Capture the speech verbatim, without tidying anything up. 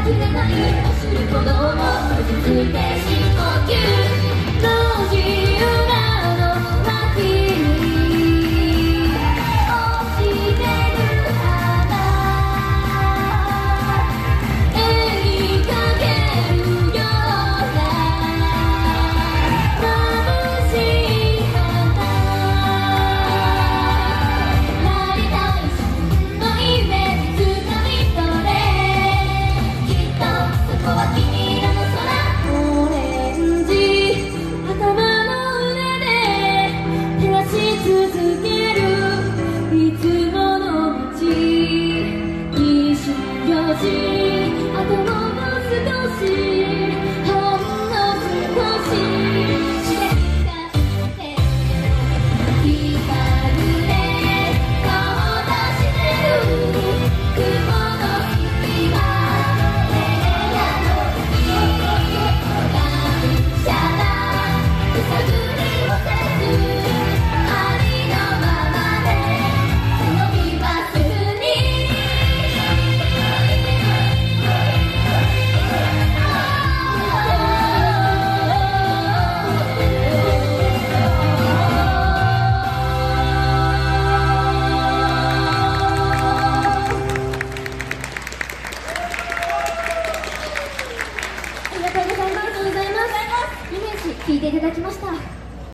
切れない走る鼓動も落ち着いて深呼吸路地裏の脇に落ちてる花絵に描けるような眩しい花なりたい自分のイメージ掴み取れきっとそこは君らの空オレンジ頭の上で照らし続けるいつもの道にしよしあともう少しほんの少し視線がって光で顔を出してる雲の隙間部屋の隙感謝だ手探りをせずありのままで背伸びはせずにありがとうございます。ありがとうございます。イメージ聞いていただきました。